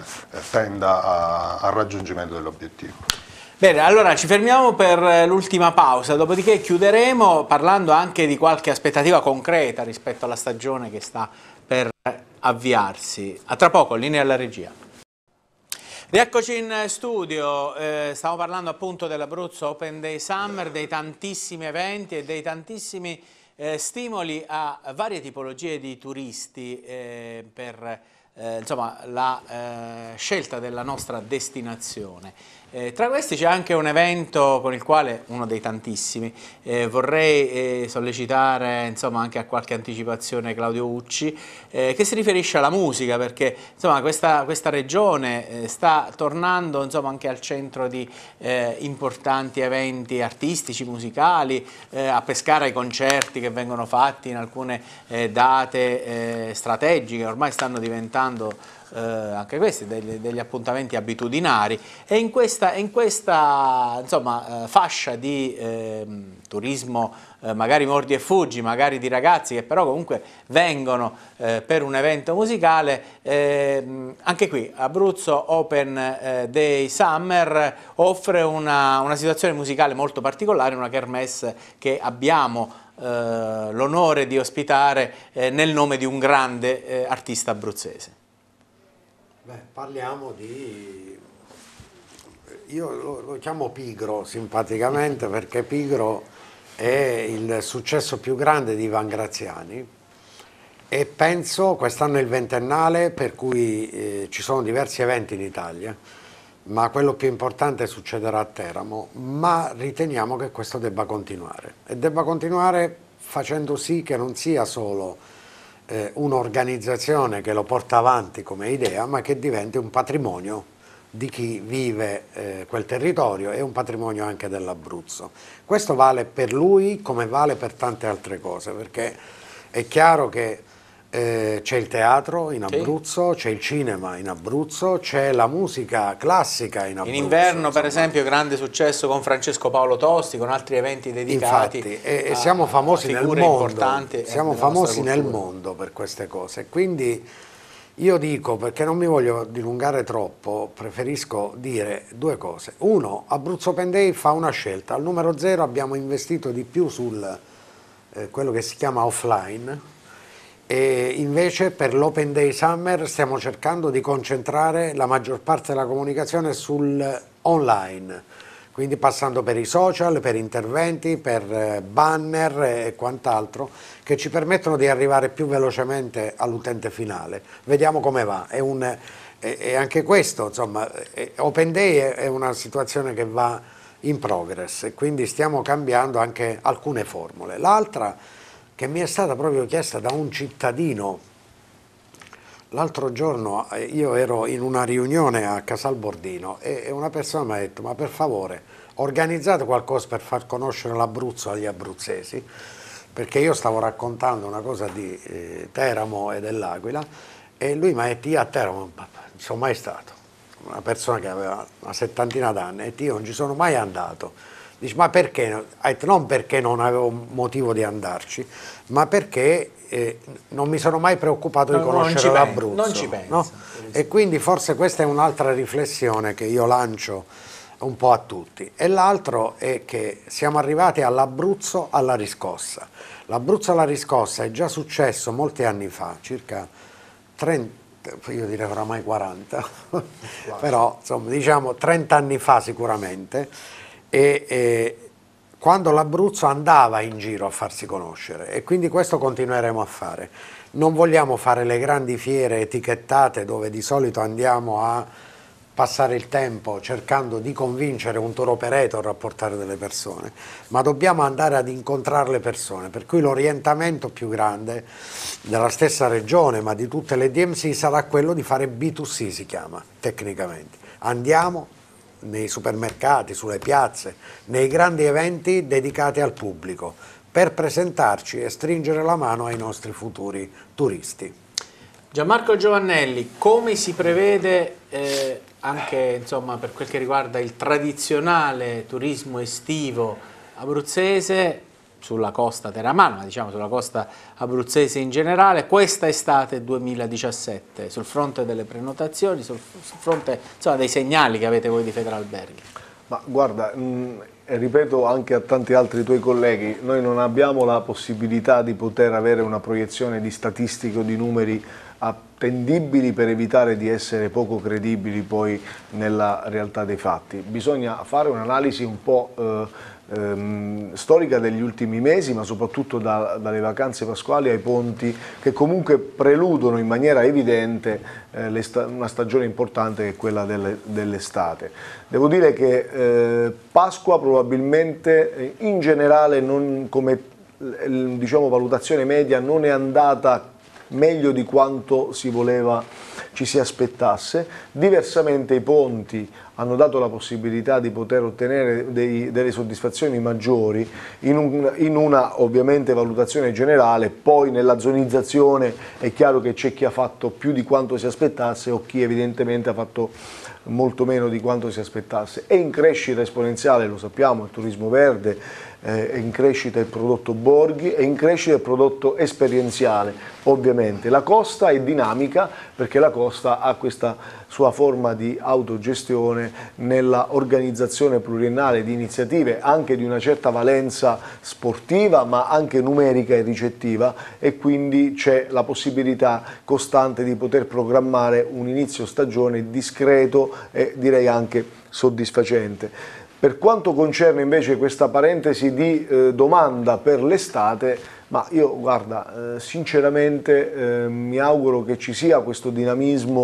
tenda al raggiungimento dell'obiettivo. Bene, allora ci fermiamo per l'ultima pausa, dopodiché chiuderemo parlando anche di qualche aspettativa concreta rispetto alla stagione che sta per avviarsi. A tra poco, linea alla regia. Rieccoci in studio, stiamo parlando appunto dell'Abruzzo Open Day Summer, dei tantissimi eventi e dei tantissimi stimoli a varie tipologie di turisti per insomma, la scelta della nostra destinazione. Tra questi c'è anche un evento con il quale, uno dei tantissimi, vorrei sollecitare insomma, anche a qualche anticipazione Claudio Ucci, che si riferisce alla musica, perché insomma, questa regione sta tornando insomma, anche al centro di importanti eventi artistici, musicali, a pescare ai concerti che vengono fatti in alcune date strategiche, ormai stanno diventando anche questi degli appuntamenti abitudinari, e in questa insomma, fascia di turismo magari mordi e fuggi, magari di ragazzi che però comunque vengono per un evento musicale, anche qui Abruzzo Open Day Summer offre una situazione musicale molto particolare, una kermesse che abbiamo l'onore di ospitare nel nome di un grande artista abruzzese. Beh, parliamo di... io lo chiamo Pigro simpaticamente, perché Pigro è il successo più grande di Ivan Graziani, e penso, quest'anno è il 20ennale, per cui ci sono diversi eventi in Italia, ma quello più importante succederà a Teramo, ma riteniamo che questo debba continuare e debba continuare facendo sì che non sia solo un'organizzazione che lo porta avanti come idea, ma che diventi un patrimonio di chi vive quel territorio e un patrimonio anche dell'Abruzzo. Questo vale per lui come vale per tante altre cose, perché è chiaro che c'è il teatro in Abruzzo, c'è il cinema in Abruzzo, c'è la musica classica in Abruzzo. In inverno, insomma. per esempio, grande successo con Francesco Paolo Tosti, con altri eventi dedicati. Infatti, siamo famosi nel mondo, importanti siamo famosi nel mondo per queste cose. Quindi io dico, perché non mi voglio dilungare troppo, preferisco dire due cose. Uno, Abruzzo Open Day fa una scelta. Al numero 0 abbiamo investito di più sul quello che si chiama offline, e invece per l'Open Day Summer stiamo cercando di concentrare la maggior parte della comunicazione sul online, quindi passando per i social, per interventi, per banner e quant'altro che ci permettono di arrivare più velocemente all'utente finale. Vediamo come va. E anche questo, insomma, Open Day è una situazione che va in progress e quindi stiamo cambiando anche alcune formule. L'altra che mi è stata proprio chiesta da un cittadino. L'altro giorno io ero in una riunione a Casal Bordino e una persona mi ha detto: ma per favore organizzate qualcosa per far conoscere l'Abruzzo agli abruzzesi, perché io stavo raccontando una cosa di Teramo e dell'Aquila e lui mi ha detto: io a Teramo non sono mai stato, una persona che aveva una settantina d'anni, e io non ci sono mai andato. Dice: ma perché? Non perché non avevo motivo di andarci, ma perché non mi sono mai preoccupato di conoscere l'Abruzzo. Non ci penso. No? E quindi forse questa è un'altra riflessione che io lancio un po' a tutti. E l'altro è che siamo arrivati all'Abruzzo alla riscossa. L'Abruzzo alla riscossa è già successo molti anni fa, circa 30, io direi oramai 40, però insomma diciamo 30 anni fa sicuramente. E quando l'Abruzzo andava in giro a farsi conoscere, e quindi questo continueremo a fare. Non vogliamo fare le grandi fiere etichettate dove di solito andiamo a passare il tempo cercando di convincere un tour operator a portare delle persone, ma dobbiamo andare ad incontrare le persone, per cui l'orientamento più grande della stessa regione, ma di tutte le DMC, sarà quello di fare B2C, si chiama tecnicamente. Andiamo nei supermercati, sulle piazze, nei grandi eventi dedicati al pubblico, per presentarci e stringere la mano ai nostri futuri turisti. Gianmarco Giovannelli, come si prevede anche insomma, per quel che riguarda il tradizionale turismo estivo abruzzese sulla costa teramana, ma diciamo sulla costa abruzzese in generale, questa estate 2017, sul fronte delle prenotazioni, sul fronte insomma, dei segnali che avete voi di Federalberghi? Ma guarda, ripeto anche a tanti altri tuoi colleghi, noi non abbiamo la possibilità di poter avere una proiezione di statistiche o di numeri attendibili per evitare di essere poco credibili poi nella realtà dei fatti. Bisogna fare un'analisi un po' storica degli ultimi mesi, ma soprattutto dalle vacanze pasquali ai ponti, che comunque preludono in maniera evidente una stagione importante che è quella dell'estate. Devo dire che Pasqua probabilmente in generale, non, come diciamo, valutazione media, non è andata meglio di quanto si voleva ci si aspettasse. Diversamente i ponti hanno dato la possibilità di poter ottenere delle soddisfazioni maggiori in una ovviamente valutazione generale. Poi nella zonizzazione è chiaro che c'è chi ha fatto più di quanto si aspettasse o chi evidentemente ha fatto molto meno di quanto si aspettasse. È in crescita esponenziale, lo sappiamo, il turismo verde, è in crescita il prodotto borghi, è in crescita il prodotto esperienziale, ovviamente. La costa è dinamica perché la costa ha questa sua forma di autogestione nella organizzazione pluriennale di iniziative anche di una certa valenza sportiva ma anche numerica e ricettiva, e quindi c'è la possibilità costante di poter programmare un inizio stagione discreto e direi anche soddisfacente. Per quanto concerne invece questa parentesi di domanda per l'estate, ma io guarda, sinceramente mi auguro che ci sia questo dinamismo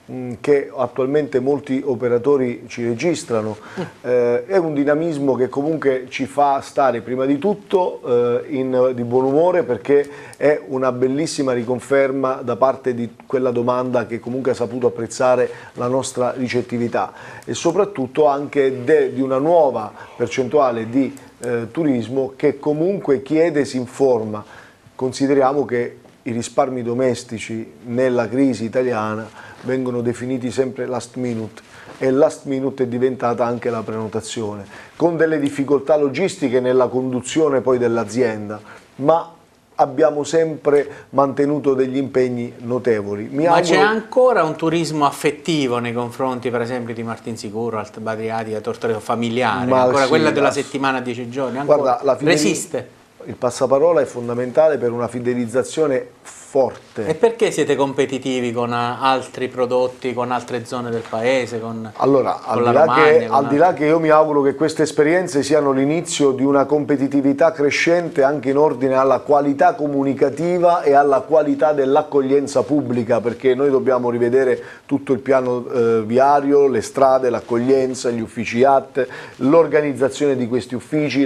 che attualmente molti operatori ci registrano, è un dinamismo che comunque ci fa stare prima di tutto di buon umore, perché è una bellissima riconferma da parte di quella domanda che comunque ha saputo apprezzare la nostra ricettività, e soprattutto anche di una nuova percentuale di turismo che comunque chiede, si informa. Consideriamo che i risparmi domestici nella crisi italiana vengono definiti sempre last minute, e last minute è diventata anche la prenotazione, con delle difficoltà logistiche nella conduzione poi dell'azienda, ma abbiamo sempre mantenuto degli impegni notevoli. Ma c'è ancora un turismo affettivo nei confronti, per esempio, di Martinsicuro, Alta Adriatica, Tortorico, familiare? Ancora sì, quella della settimana 10 giorni? Ancora guarda, resiste? Il passaparola è fondamentale per una fidelizzazione forte. E perché siete competitivi con altri prodotti, con altre zone del paese? Allora, al di là che io mi auguro che queste esperienze siano l'inizio di una competitività crescente anche in ordine alla qualità comunicativa e alla qualità dell'accoglienza pubblica, perché noi dobbiamo rivedere tutto il piano viario, le strade, l'accoglienza, gli uffici AT, l'organizzazione di questi uffici,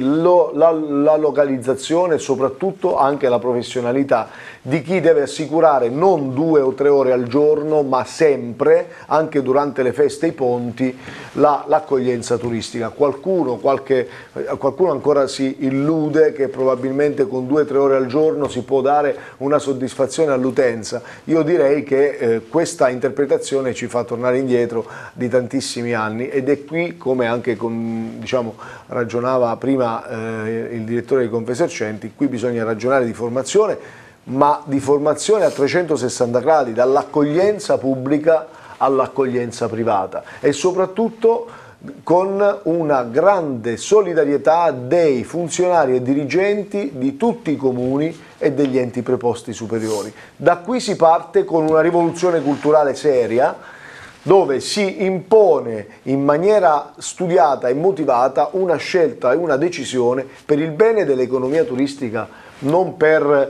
la localizzazione e soprattutto anche la professionalità di chi deve assicurare non 2 o 3 ore al giorno, ma sempre, anche durante le feste e i ponti, l'accoglienza turistica. Qualcuno ancora si illude che probabilmente con 2 o 3 ore al giorno si può dare una soddisfazione all'utenza. Io direi che questa interpretazione ci fa tornare indietro di tantissimi anni, ed è qui, come anche ragionava prima il direttore di Confesercenti, qui bisogna ragionare di formazione, ma di formazione a 360 gradi, dall'accoglienza pubblica all'accoglienza privata, e soprattutto con una grande solidarietà dei funzionari e dirigenti di tutti i comuni e degli enti preposti superiori. Da qui si parte con una rivoluzione culturale seria, dove si impone in maniera studiata e motivata una scelta e una decisione per il bene dell'economia turistica, non per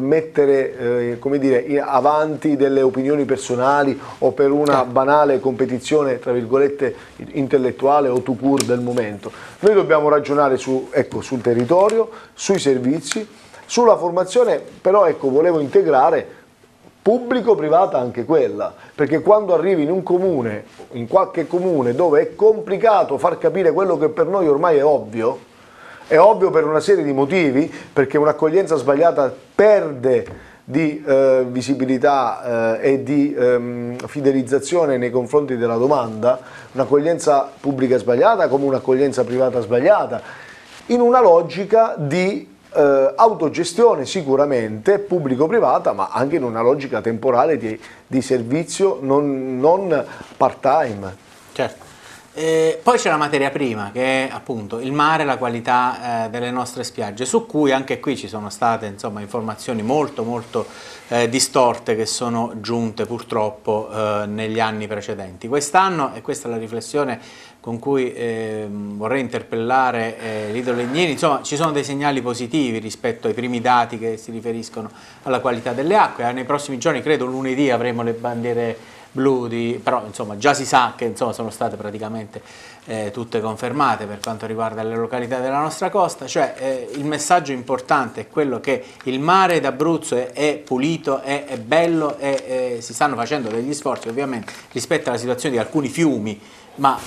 mettere avanti delle opinioni personali o per una banale competizione, tra virgolette, intellettuale o tout court del momento. Noi dobbiamo ragionare sul territorio, sui servizi, sulla formazione, però volevo integrare pubblico-privata anche quella, perché quando arrivi in un comune, in qualche comune dove è complicato far capire quello che per noi ormai è ovvio per una serie di motivi, perché un'accoglienza sbagliata perde di visibilità e di fidelizzazione nei confronti della domanda, un'accoglienza pubblica sbagliata come un'accoglienza privata sbagliata, in una logica di autogestione sicuramente pubblico-privata, ma anche in una logica temporale di servizio non part-time. Certo. Poi c'è la materia prima, che è appunto il mare, la qualità delle nostre spiagge, su cui anche qui ci sono state informazioni molto distorte che sono giunte purtroppo negli anni precedenti. Quest'anno, e questa è la riflessione con cui vorrei interpellare Lido Legnini, ci sono dei segnali positivi rispetto ai primi dati che si riferiscono alla qualità delle acque. Nei prossimi giorni, credo lunedì, avremo le bandiere blu, però già si sa che sono state praticamente tutte confermate per quanto riguarda le località della nostra costa. Cioè il messaggio importante è quello che il mare d'Abruzzo è pulito, è bello, e si stanno facendo degli sforzi ovviamente rispetto alla situazione di alcuni fiumi, ma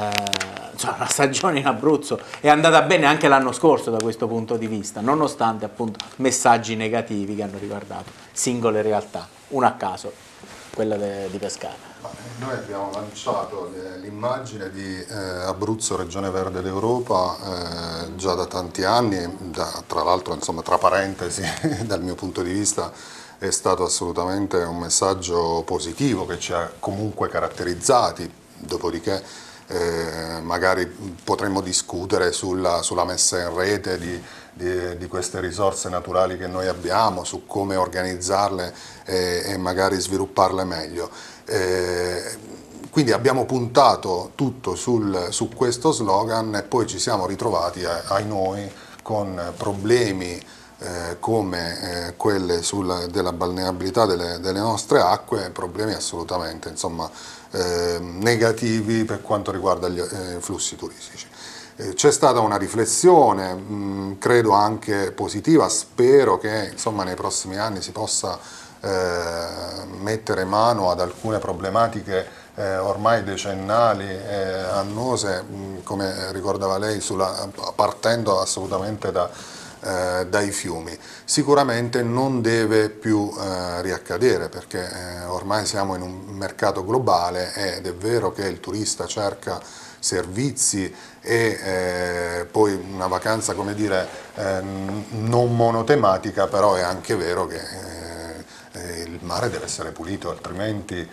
la stagione in Abruzzo è andata bene anche l'anno scorso da questo punto di vista, nonostante appunto messaggi negativi che hanno riguardato singole realtà, una a caso, quella di Pescara. Noi abbiamo lanciato l'immagine di Abruzzo Regione Verde d'Europa già da tanti anni, tra l'altro tra parentesi dal mio punto di vista è stato assolutamente un messaggio positivo che ci ha comunque caratterizzati, dopodiché magari potremmo discutere sulla messa in rete di queste risorse naturali che noi abbiamo, su come organizzarle e magari svilupparle meglio. Quindi abbiamo puntato tutto su questo slogan, e poi ci siamo ritrovati, ai noi, con problemi come quelle della balneabilità delle nostre acque, problemi assolutamente, insomma, negativi per quanto riguarda gli flussi turistici. C'è stata una riflessione, credo anche positiva, spero che insomma, nei prossimi anni si possa mettere mano ad alcune problematiche ormai decennali, annose, come ricordava lei, partendo assolutamente dai fiumi. Sicuramente non deve più riaccadere, perché ormai siamo in un mercato globale ed è vero che il turista cerca servizi e poi una vacanza, come dire, non monotematica, però è anche vero che il mare deve essere pulito, altrimenti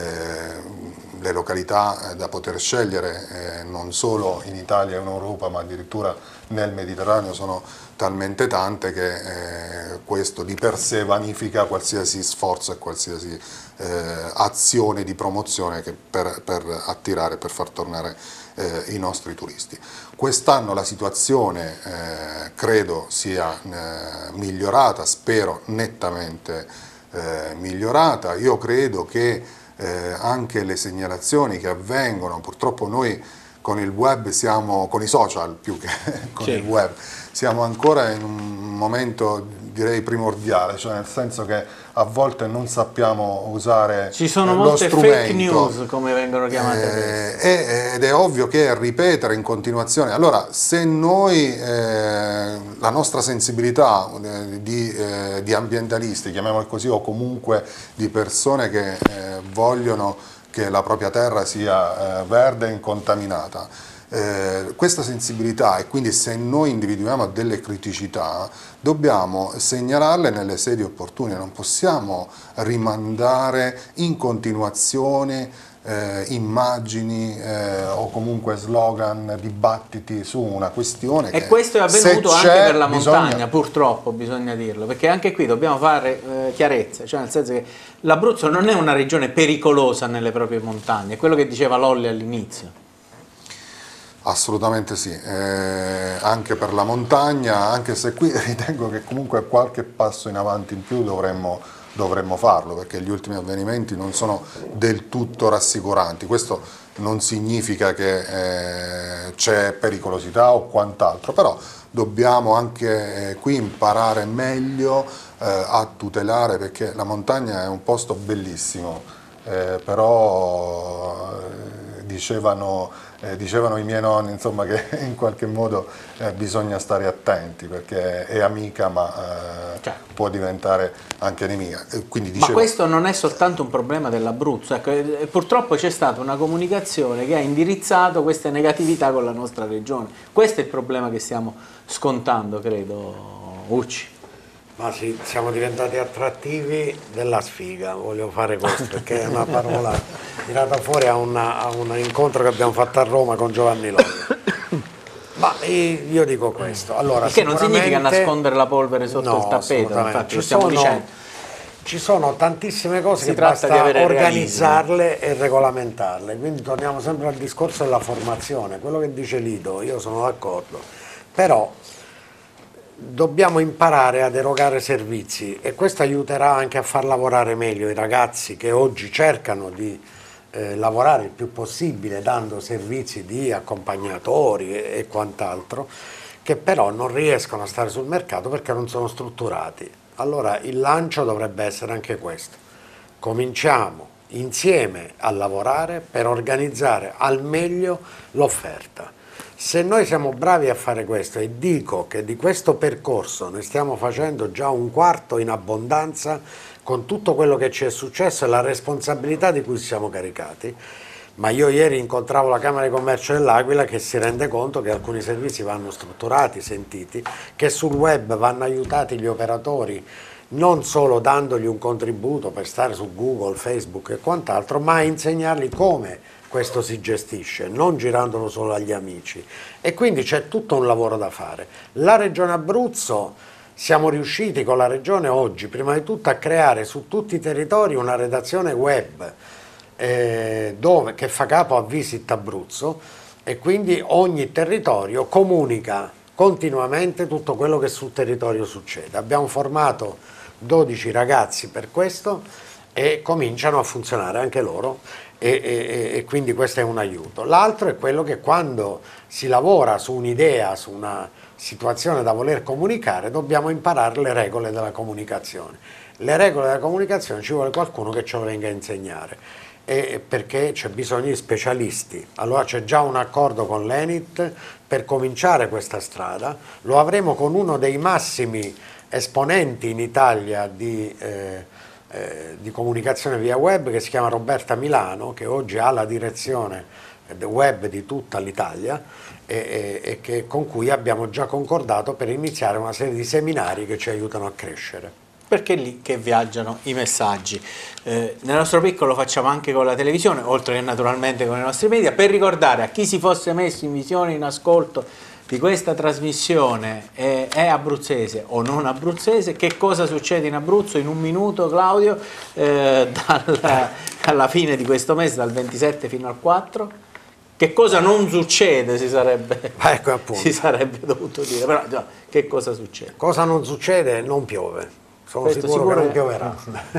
le località da poter scegliere non solo in Italia e in Europa, ma addirittura nel Mediterraneo sono talmente tante che questo di per sé vanifica qualsiasi sforzo e qualsiasi azione di promozione per attirare, per far tornare i nostri turisti. Quest'anno la situazione credo sia migliorata, spero nettamente migliorata. Io credo che anche le segnalazioni che avvengono, purtroppo noi con il web siamo, con i social più che con il web, siamo ancora in un momento direi primordiale, cioè nel senso che a volte non sappiamo usare ci sono lo molte strumento. fake news, come vengono chiamate Ed è ovvio che ripetere in continuazione, allora se noi la nostra sensibilità di ambientalisti, chiamiamolo così, o comunque di persone che vogliono che la propria terra sia verde e incontaminata, questa sensibilità, e quindi se noi individuiamo delle criticità dobbiamo segnalarle nelle sedi opportune, non possiamo rimandare in continuazione immagini o comunque slogan, dibattiti su una questione. E questo è avvenuto anche per la montagna, purtroppo bisogna dirlo, perché anche qui dobbiamo fare chiarezza, cioè nel senso che l'Abruzzo non è una regione pericolosa nelle proprie montagne, è quello che diceva Lolli all'inizio. Assolutamente sì, anche per la montagna, anche se qui ritengo che comunque qualche passo in avanti in più dovremmo farlo, perché gli ultimi avvenimenti non sono del tutto rassicuranti. Questo non significa che c'è pericolosità o quant'altro, però dobbiamo anche qui imparare meglio a tutelare, perché la montagna è un posto bellissimo, però dicevano i miei nonni, insomma, che in qualche modo bisogna stare attenti, perché è amica ma può diventare anche nemica. Quindi Ma questo non è soltanto un problema dell'Abruzzo, ecco, purtroppo c'è stata una comunicazione che ha indirizzato queste negatività con la nostra regione. Questo è il problema che stiamo scontando, credo, Ucci. Ma sì, siamo diventati attrattivi della sfiga, voglio fare questo, perché è una parola tirata fuori a un incontro che abbiamo fatto a Roma con Giovanni Lolli. Ma io dico questo, allora, perché non significa nascondere la polvere sotto il tappeto, infatti lo stiamo dicendo. Ci sono tantissime cose che basta organizzarle e regolamentarle, quindi torniamo sempre al discorso della formazione, quello che dice Lido, io sono d'accordo, però dobbiamo imparare ad erogare servizi e questo aiuterà anche a far lavorare meglio i ragazzi che oggi cercano di lavorare il più possibile dando servizi di accompagnatori e quant'altro, che però non riescono a stare sul mercato perché non sono strutturati. Allora il lancio dovrebbe essere anche questo: cominciamo insieme a lavorare per organizzare al meglio l'offerta. Se noi siamo bravi a fare questo, e dico che di questo percorso ne stiamo facendo già un quarto in abbondanza con tutto quello che ci è successo e la responsabilità di cui siamo caricati, ma io ieri incontravo la Camera di Commercio dell'Aquila che si rende conto che alcuni servizi vanno strutturati, sentiti, che sul web vanno aiutati gli operatori non solo dandogli un contributo per stare su Google, Facebook e quant'altro, ma a insegnargli come questo si gestisce, non girandolo solo agli amici. E quindi c'è tutto un lavoro da fare. La Regione Abruzzo, siamo riusciti con la Regione oggi, prima di tutto, a creare su tutti i territori una redazione web che fa capo a Visit Abruzzo, e quindi ogni territorio comunica continuamente tutto quello che sul territorio succede. Abbiamo formato 12 ragazzi per questo e cominciano a funzionare anche loro e quindi questo è un aiuto. L'altro è quello che quando si lavora su un'idea, su una situazione da voler comunicare, dobbiamo imparare le regole della comunicazione. Le regole della comunicazione ci vuole qualcuno che ce lo venga a insegnare, perché c'è bisogno di specialisti. Allora c'è già un accordo con l'Enit per cominciare questa strada, lo avremo con uno dei massimi esponenti in Italia di comunicazione via web, che si chiama Roberta Milano, che oggi ha la direzione web di tutta l'Italia e con cui abbiamo già concordato per iniziare una serie di seminari che ci aiutano a crescere. Perché è lì che viaggiano i messaggi. Nel nostro piccolo facciamo anche con la televisione, oltre che naturalmente con i nostri media, per ricordare a chi si fosse messo in visione, in ascolto di questa trasmissione, è abruzzese o non abruzzese, che cosa succede in Abruzzo in un minuto, Claudio, alla fine di questo mese, dal 27 fino al 4. Che cosa non succede si sarebbe dovuto dire, però già, che cosa succede? Cosa non succede? Non piove, sono Questo sicuro che non pioverà.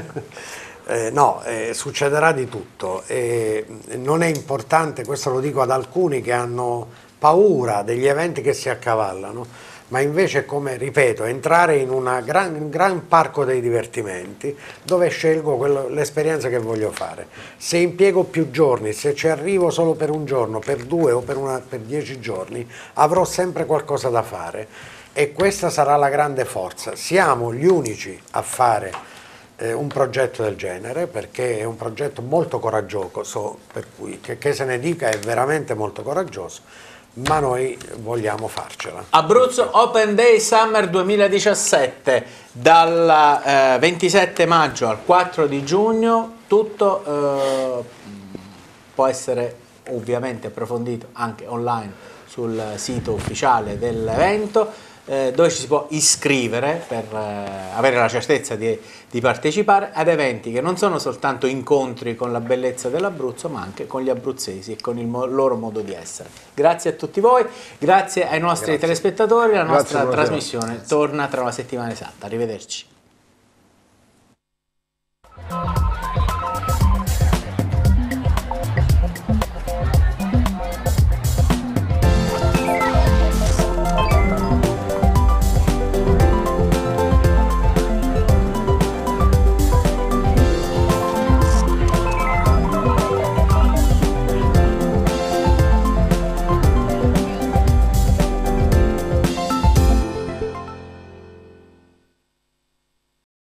Succederà di tutto. Non è importante, questo lo dico ad alcuni che hanno paura degli eventi che si accavallano, ma invece, come ripeto, entrare in un gran parco dei divertimenti dove scelgo l'esperienza che voglio fare. Se impiego più giorni, se ci arrivo solo per un giorno, per 2 o per 10 giorni, avrò sempre qualcosa da fare e questa sarà la grande forza. Siamo gli unici a fare un progetto del genere, perché è un progetto molto coraggioso, per cui che se ne dica è veramente molto coraggioso, ma noi vogliamo farcela. Abruzzo Open Day Summer 2017, dal 27 maggio al 4 di giugno, tutto può essere ovviamente approfondito anche online sul sito ufficiale dell'evento, dove ci si può iscrivere per avere la certezza di partecipare ad eventi che non sono soltanto incontri con la bellezza dell'Abruzzo, ma anche con gli abruzzesi e con il loro modo di essere. Grazie a tutti voi, grazie ai nostri telespettatori, la nostra trasmissione torna tra una settimana esatta. Arrivederci.